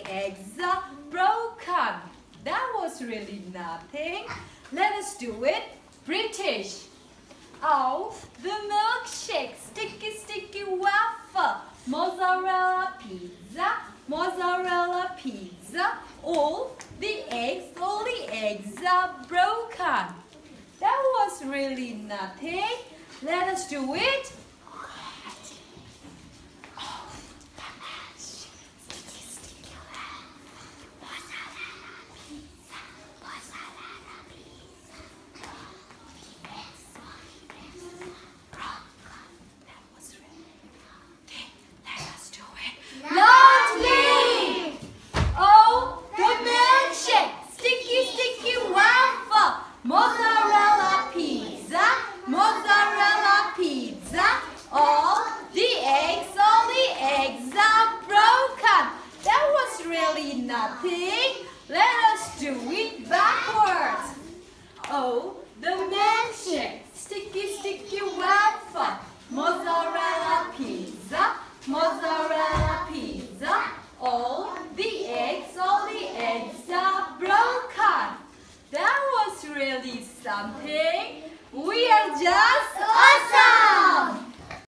eggs are broken. That was really nothing. Let us do it British. Oh, the milkshake, sticky, sticky waffle, mozzarella pizza, mozzarella pizza. All the eggs are broken. That was really nothing. Let us do it. Mozzarella pizza, mozzarella pizza. All the eggs are broken. That was really nothing. Let us do it backwards. Oh, the milkshake, sticky, sticky waffle, mozzarella pizza, mozzarella pizza. All the eggs are broken. That was really something. We are just awesome!